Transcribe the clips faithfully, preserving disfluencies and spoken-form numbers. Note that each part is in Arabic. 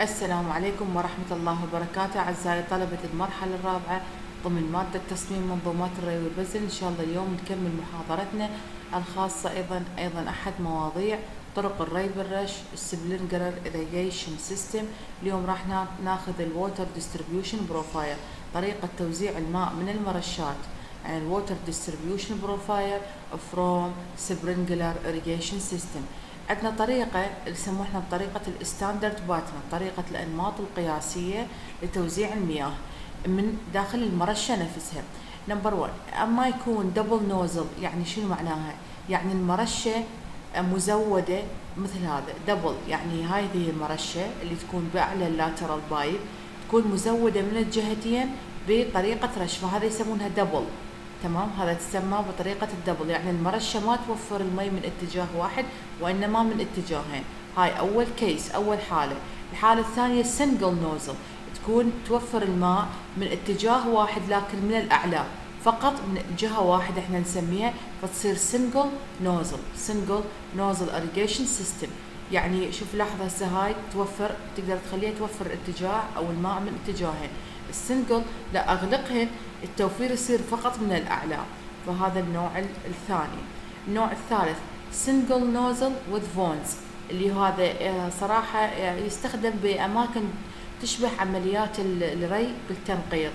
السلام عليكم ورحمة الله وبركاته أعزائي طلبة المرحلة الرابعة ضمن مادة تصميم منظومات الري والبذل. إن شاء الله اليوم نكمل محاضرتنا الخاصة أيضا أيضا أحد مواضيع طرق الري بالرش السبرينكلر إريجيشن سيستم. اليوم راح ناخذ الووتر ديستريبيوشن بروفايل، طريقة توزيع الماء من المرشات، يعني الووتر ديستريبيوشن بروفايل فروم سبرينكلر إريجيشن سيستم. عندنا طريقة يسموها احنا بطريقة الستاندرد باترن، طريقة الأنماط القياسية لتوزيع المياه من داخل المرشة نفسها. نمبر واحد، أما يكون دبل نوزل، يعني شنو معناها؟ يعني المرشة مزودة مثل هذا دبل، يعني هذه المرشة اللي تكون بأعلى اللاترال بايب تكون مزودة من الجهتين بطريقة رش، فهذا يسمونها دبل. تمام، هذا تسمى بطريقة الدبل، يعني المرشة ما توفر المي من اتجاه واحد وإنما من اتجاهين. هاي أول كيس، أول حالة. الحالة الثانية سنجل نوزل، تكون توفر الماء من اتجاه واحد لكن من الأعلى فقط من جهة واحدة احنا نسميها، فتصير سنجل نوزل، سنجل نوزل اريجيشن سيستم. يعني شوف لحظة هسه هاي توفر، تقدر تخليها توفر اتجاه أو الماء من اتجاهين. السنجل لا أغلقهن، التوفير يصير فقط من الأعلى، فهذا النوع الثاني. النوع الثالث سنجل نوزل وذ فونز، اللي هذا صراحة يستخدم بأماكن تشبه عمليات الري بالتنقيط.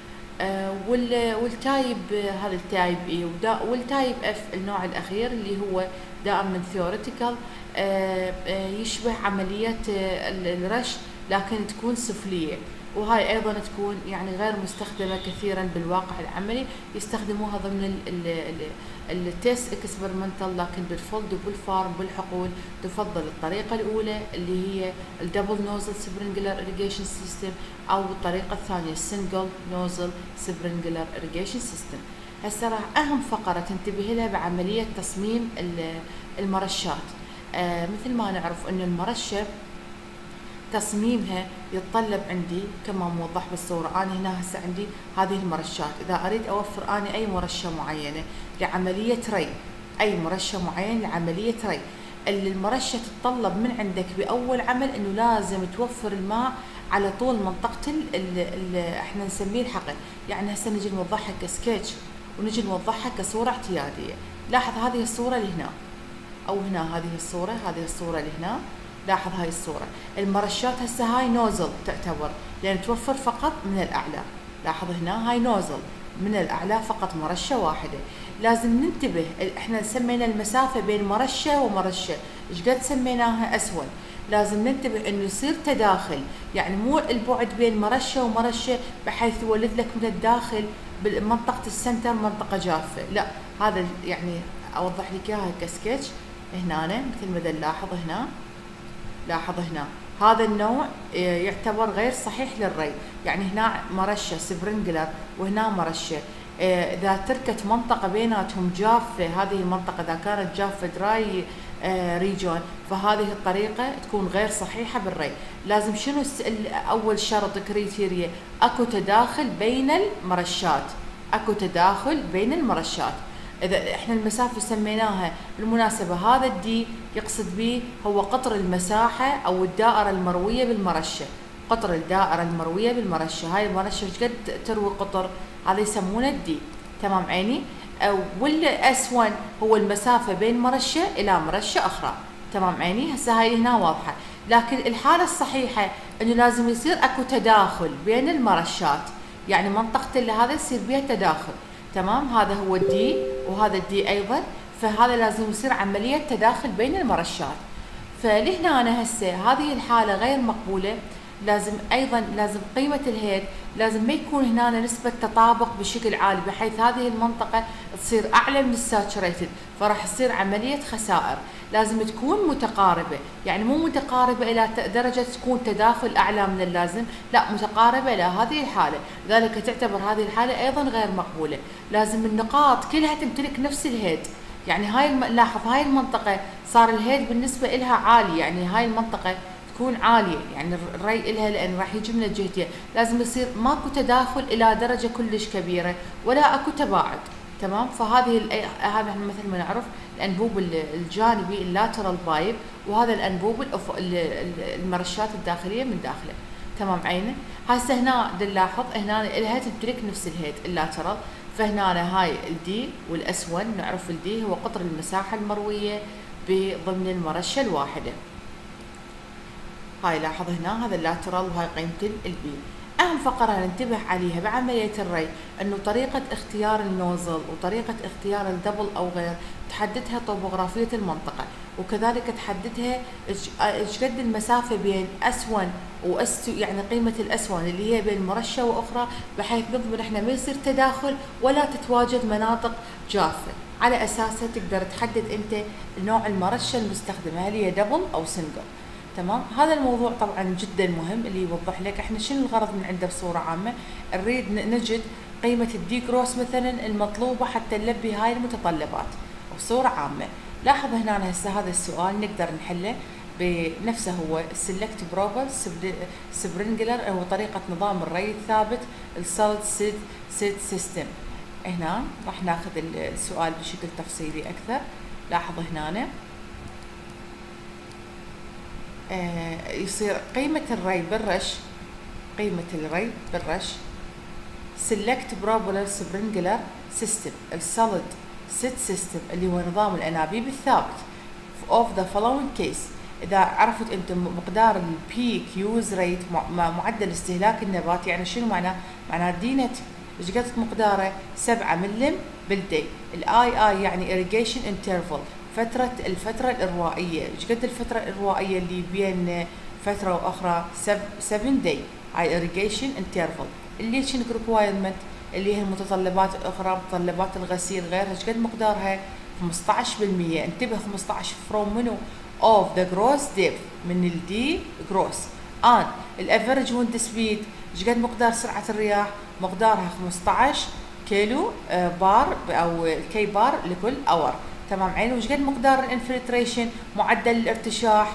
والتايب هذا التايب اي، والتايب اف النوع الأخير اللي هو دائما ثيوريتيكال، يشبه عملية الرش لكن تكون سفلية، وهاي ايضا تكون يعني غير مستخدمه كثيرا بالواقع العملي، يستخدموها ضمن التيست اكسبيرمنتال، لكن بالفولد وبالفارم بالحقول تفضل الطريقه الاولى اللي هي الدبل نوزل سبرينكلر اريجيشن سيستم، او الطريقه الثانيه السنجل نوزل سبرينكلر اريجيشن سيستم. هسه راح اهم فقره تنتبه لها بعمليه تصميم المرشات. آه مثل ما نعرف ان المرشه تصميمها يتطلب عندي كما موضح بالصورة. أنا هنا هسه عندي هذه المرشات، إذا أريد أوفر أنا أي مرشة معينة لعملية ري، أي مرشة معينة لعملية ري، المرشة تتطلب من عندك بأول عمل إنه لازم توفر الماء على طول منطقة اللي احنا نسميه الحقل. يعني هسه نجي نوضحها كسكتش ونجي نوضحها كصورة اعتيادية. لاحظ هذه الصورة لهنا أو هنا، هذه الصورة هذه الصورة لهنا. لاحظ هاي الصورة، المرشات هسه هاي نوزل تعتبر لأن توفر فقط من الأعلى. لاحظ هنا هاي نوزل من الأعلى فقط، مرشة واحدة. لازم ننتبه، احنا سمينا المسافة بين مرشة ومرشة ايش قد سميناها أسود. لازم ننتبه انه يصير تداخل، يعني مو البعد بين مرشة ومرشة بحيث يولد لك من الداخل بمنطقة السنتر منطقة جافة، لا، هذا يعني أوضح لك إياها كسكتش. هنا مثل ما نلاحظ هنا، لاحظ هنا هذا النوع يعتبر غير صحيح للري، يعني هنا مرشة سبرينكلر وهنا مرشة. إذا تركت منطقة بيناتهم جافة، هذه المنطقة إذا كانت جافة دراي ريجون، فهذه الطريقة تكون غير صحيحة بالري. لازم شنو أول شرط كريتيريا؟ أكو تداخل بين المرشات، أكو تداخل بين المرشات. إذا إحنا المسافة سميناها بالمناسبة، هذا الدي يقصد به هو قطر المساحة أو الدائرة المروية بالمرشة، قطر الدائرة المروية بالمرشة. هاي المرشة ايش قد تروي قطر؟ هذا يسمونه الدي. تمام عيني؟ والأس واحد هو المسافة بين مرشة إلى مرشة أخرى. تمام عيني؟ هسه هاي هنا واضحة، لكن الحالة الصحيحة إنه لازم يصير أكو تداخل بين المرشات، يعني منطقة اللي هذا يصير بها تداخل. تمام، هذا هو الدي وهذا الدي ايضا، فهذا لازم يصير عمليه تداخل بين المرشات. فلهنا انا هسه هذه الحاله غير مقبوله. لازم ايضا لازم قيمه الهيد لازم ما يكون هنا نسبه تطابق بشكل عالي بحيث هذه المنطقه تصير اعلى من الساتوريتد، فراح تصير عمليه خسائر. لازم تكون متقاربه، يعني مو متقاربه الى درجه تكون تداخل اعلى من اللازم، لا، متقاربه الى هذه الحاله، لذلك تعتبر هذه الحاله ايضا غير مقبوله. لازم النقاط كلها تمتلك نفس الهيد، يعني هاي الم... لاحظ هاي المنطقه صار الهيد بالنسبه لها عالي، يعني هاي المنطقه تكون عاليه، يعني الري لها لان راح يجي من الجهتين. لازم يصير ماكو تداخل الى درجه كلش كبيره ولا اكو تباعد. تمام. فهذه هذا احنا مثل ما نعرف الانبوب الجانبي اللاترال بايب، وهذا الانبوب المرشات الداخليه من داخله. تمام عينه. هسه هنا نلاحظ هنا الها تمتلك نفس الهيد اللاترال، فهنا هاي الدي والاسون نعرف الدي هو قطر المساحه المرويه ضمن المرشه الواحده. هاي لاحظ هنا هذا اللاترال وهاي قيمه البي. أهم فقرة ننتبه عليها بعملية الري أنه طريقة اختيار النوزل وطريقة اختيار الدبل أو غير تحددها طبوغرافية المنطقة، وكذلك تحددها ايش قد المسافة بين أسون وأس، يعني قيمة الأسون اللي هي بين مرشة وأخرى، بحيث نضمن احنا ما يصير تداخل ولا تتواجد مناطق جافة، على أساسها تقدر تحدد أنت نوع المرشة المستخدمة هل هي دبل أو سنجل. تمام. هذا الموضوع طبعا جدا مهم اللي يوضح لك احنا شنو الغرض من عنده بصوره عامه. نريد نجد قيمه الدي جروس مثلا المطلوبه حتى نلبي هاي المتطلبات بصوره عامه. لاحظ هنا هسه هذا السؤال نقدر نحله بنفسه، هو السلكت بروبر سبرينجلر، هو طريقه نظام الري الثابت السوليد سيد سيد سيستم. هنا راح ناخذ السؤال بشكل تفصيلي اكثر. لاحظ هنا آه يصير قيمة الري بالرش، قيمة الري بالرش select proper sprinkler system السوليد سيت سيستم اللي هو نظام الأنابيب الثابت of the following case. إذا عرفت أنت مقدار البيك يوز ريت معدل استهلاك النبات، يعني شنو معناه؟ معناه دينة ايش قد مقداره؟ سبعة ملم بالدي. الاي اي يعني irrigation interval فترة الفترة الإروائية، ايش قد الفترة الإروائية اللي بين فترة وأخرى؟ سبعة داي هاي irrigation interval. الليتشنج ريكوايرمنت اللي هي المتطلبات الأخرى، متطلبات الغسيل غيرها، ايش قد مقدارها؟ خمسة عشر بالمية. انتبه خمسة عشر فروم منو؟ of the gross depth من الدي جروس. ان الافرج ويند سبيد ايش قد مقدار سرعة الرياح؟ مقدارها خمسة عشر كيلو بار أو كي بار لكل اور. تمام عين. وش قد مقدار الانفلتريشن معدل الارتشاح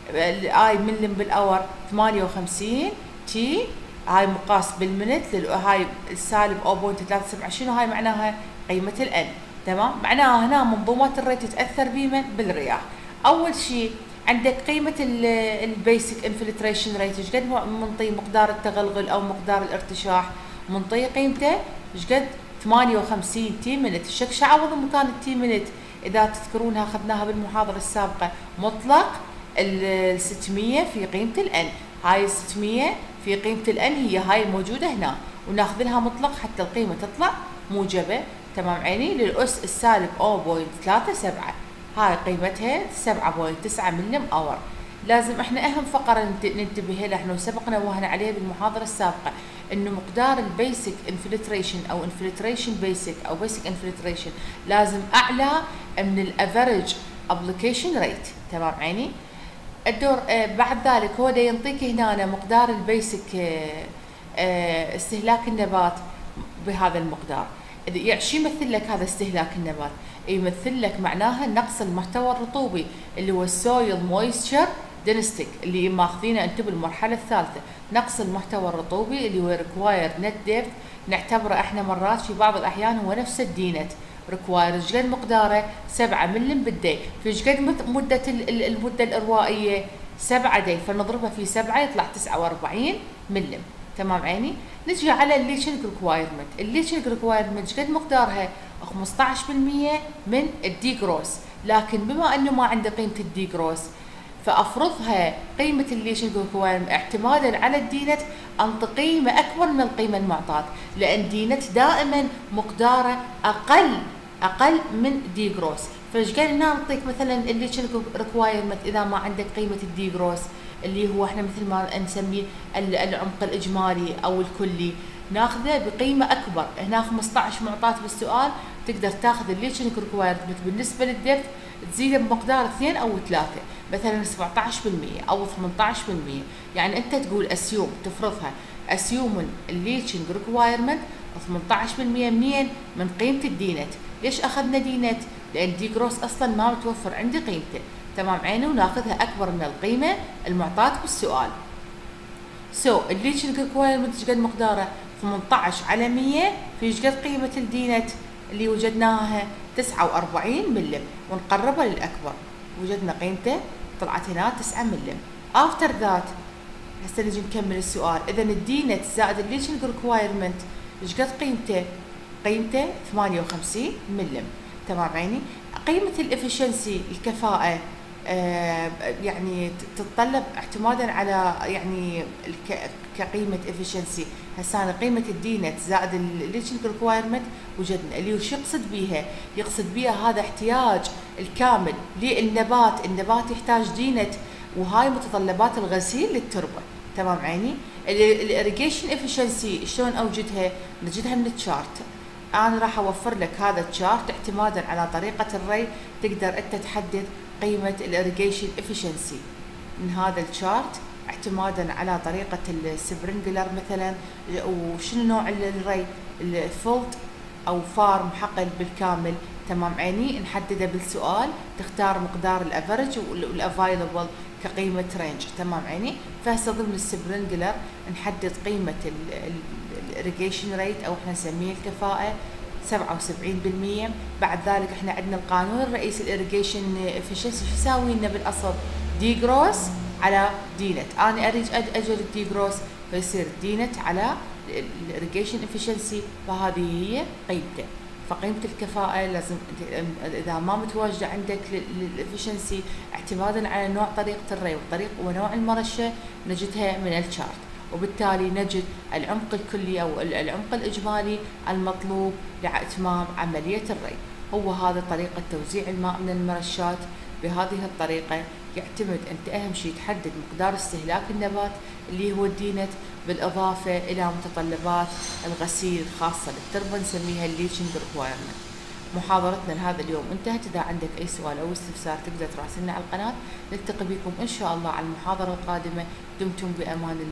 الاي ملم بالاور؟ ثمانية وخمسين تي، هاي مقاس بالمنت، هاي السالب صفر فاصلة ثلاثة سبعة. شنو هاي معناها؟ قيمة الان. تمام. معناها هنا منظومات الري تتاثر بمن؟ بالرياح. اول شيء عندك قيمة البيسك انفلتريشن ريت ايش قد منطي مقدار التغلغل او مقدار الارتشاح؟ منطي قيمته ايش قد؟ ثمانية وخمسين تي منت. الشكشة عوض مكان التي منت إذا تذكرونها أخذناها بالمحاضرة السابقة، مطلق ال ستمية في قيمة الأن. هاي ال ستمية في قيمة الأن هي هاي الموجودة هنا، وناخذ لها مطلق حتى القيمة تطلع موجبة. تمام عيني. للأس السالب صفر فاصلة ثلاثة سبعة، هاي قيمتها سبعة فاصلة تسعة ملم اور. لازم احنا أهم فقرة ننتبه لها، احنا سبقنا وهنا عليها بالمحاضرة السابقة، انه مقدار البيسك انفلتريشن او انفلتريشن بيسك او بيسك انفلتريشن لازم اعلى من الافريج ابليكيشن ريت. تمام عيني. الدور آه بعد ذلك هو دا ينطيك هنا مقدار البيسك آه آه استهلاك النبات بهذا المقدار. يعني شو يمثل لك هذا استهلاك النبات؟ يمثل لك معناها نقص المحتوى الرطوبي اللي هو السويل مويستشر دينستيك اللي ماخذينه انتم بالمرحله الثالثه. نقص المحتوى الرطوبي اللي هو ريكوايرد نت ديبث نعتبره احنا مرات في بعض الاحيان هو نفس الدينت ريكوايرد. ايش قد مقداره؟ سبعة ملم بالدي. في ايش قد مده المده الاروائيه؟ سبعة دي، فنضربها في سبعة يطلع تسعة وأربعين ملم. تمام عيني. نجي على الليتشنج ريكوايرمنت. الليتشنج ريكوايرمنت ايش قد مقدارها؟ خمسة عشر بالمية من الدي جروس، لكن بما انه ما عنده قيمه الدي جروس فافرضها قيمه الليتشنج ريكوايرمنت اعتمادا على الدينت انطي قيمه اكبر من القيمه المعطاه، لان دينت دائما مقداره اقل اقل من دي جروس. فايش قال هنا نعطيك مثلا الليتشنج ريكوايرمنت اذا ما عندك قيمه الدي جروس اللي هو احنا مثل ما نسميه العمق الاجمالي او الكلي، ناخذه بقيمه اكبر. هنا خمسة عشر معطاه بالسؤال، تقدر تاخذ الليتشنج ريكوايرمنت بالنسبه للدبث تزيده بمقدار اثنين او ثلاثه، مثلا سبعة عشر بالمية او ثمانية عشر بالمية. يعني انت تقول اسيوم تفرضها اسيوم الليتشنج ريكوايرمنت ثمانية عشر بالمية منين؟ من قيمه الدينت. ليش اخذنا دينت؟ لان دي جروس اصلا ما متوفر عندي قيمته. تمام عيني. وناخذها اكبر من القيمه المعطاه بالسؤال. سو so, الليتشنج ريكوايرمنت ايش قد مقداره؟ ثمانية عشر على مية في ايش قد قيمه الدينت؟ اللي وجدناها تسعة وأربعين ملم، ونقربها للأكبر وجدنا قيمته طلعت هنا تسعة ملم. افتر ذات هسه نجي نكمل السؤال. اذا الدي نت زائد الليتشنج ريكوايرمنت ايش قد قيمته؟ قيمته ثمانية وخمسين ملم. تمام عيني. قيمة الافشنسي الكفاءة آه يعني تتطلب اعتمادا على يعني كقيمة efficiency. هسه أنا قيمة الدي نت زائد الليتشنج ريكوايرمنت وجدنا اللي وش يقصد بيها؟ يقصد بيها هذا احتياج الكامل للنبات، النبات يحتاج دي نت، وهاي متطلبات الغسيل للتربة. تمام عيني. الاريجيشن efficiency شلون اوجدها؟ نجدها من التشارت. انا راح اوفر لك هذا التشارت اعتمادا على طريقة الري، تقدر انت تحدد قيمة الاريجيشن efficiency من هذا التشارت اعتمادا على طريقة السبرينجلر مثلا، وشنو نوع الري، الفولد او فارم حقل بالكامل. تمام عيني. نحدده بالسؤال، تختار مقدار الافرج والافايلبل كقيمة رينج. تمام عيني. فهسه ضمن السبرينجلر نحدد قيمة الاريجيشن ريت او احنا نسميه الكفاءة سبعة وسبعين بالمية. بعد ذلك احنا عندنا القانون الرئيسي الاريجيشن افشنسي شو يساوي لنا بالاصل؟ دي جروس على دي نت. انا اريد اجر الدي جروس فيصير دي نت على الاريجيشن افشنسي، فهذه هي قيمته. فقيمة الكفاءة لازم اذا ما متواجدة عندك الافشنسي اعتمادا على نوع طريقة الري وطريق ونوع المرشة نجدها من الشارت، وبالتالي نجد العمق الكلي او العمق الاجمالي المطلوب لاتمام عملية الري. هو هذا طريقة توزيع الماء من المرشات. بهذه الطريقة يعتمد انت اهم شيء تحدد مقدار استهلاك النبات اللي هو الدينت، بالاضافة الى متطلبات الغسيل الخاصة للتربة نسميها الليتشنج ريكوايرمنت. محاضرتنا لهذا اليوم انتهت. اذا عندك اي سؤال او استفسار تقدر تراسلنا على القناة. نلتقي بكم ان شاء الله على المحاضرة القادمة. دمتم بامان الله.